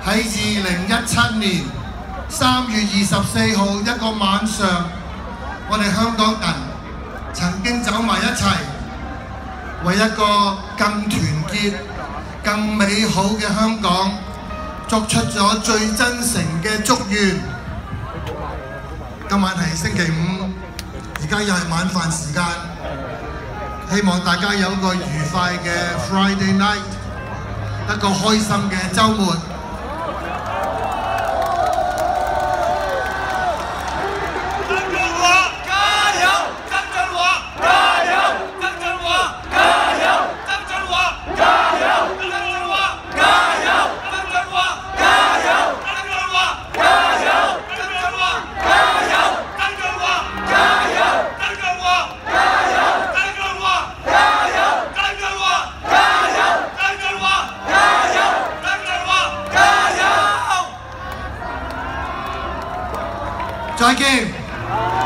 喺2017年3月24號一個晚上，我哋香港人曾經走埋一齊，為一個更團結、更美好嘅香港作出咗最真誠嘅祝願。今晚係星期五，而家又係晚飯時間，希望大家有個愉快嘅 Friday night， 一個開心嘅週末。再見。